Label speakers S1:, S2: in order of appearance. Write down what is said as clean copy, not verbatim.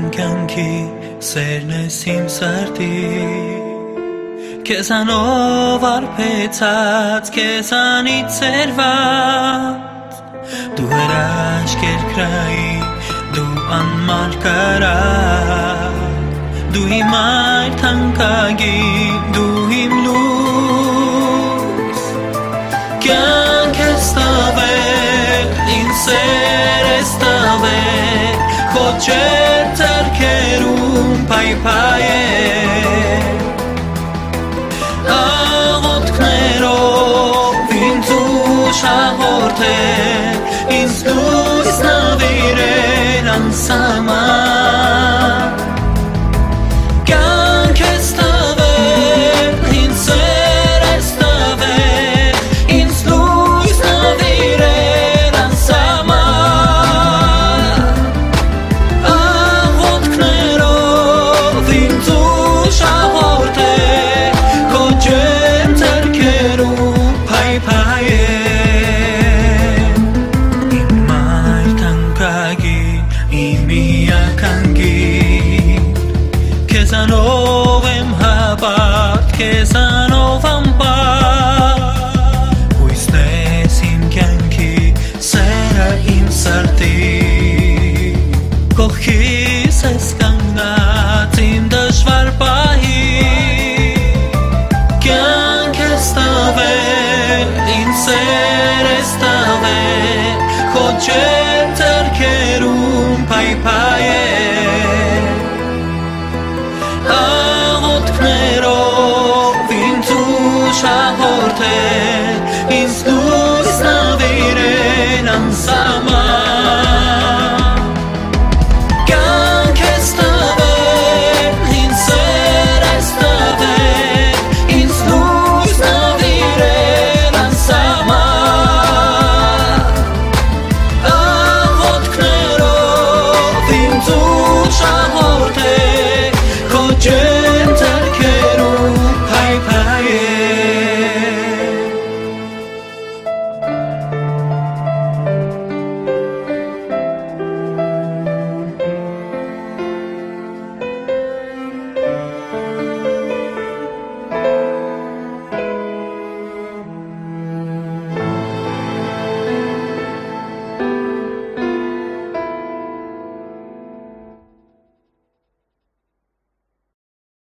S1: կյանքի սերն ես իմ սրտի Քեզանով արբեցած, քեզանից սերված Դու հրաշք երկրայի, դու անմար կարակ Դու իմ այր թանկագին, դու իմ լույս Կյանք ես տվել, ինձ սեր ես տվել Քոչեր ձեռքերում փայփայել Աղոթքներով ինձ ուշ հաղորդել Ինձ լույս նվիրել անսահման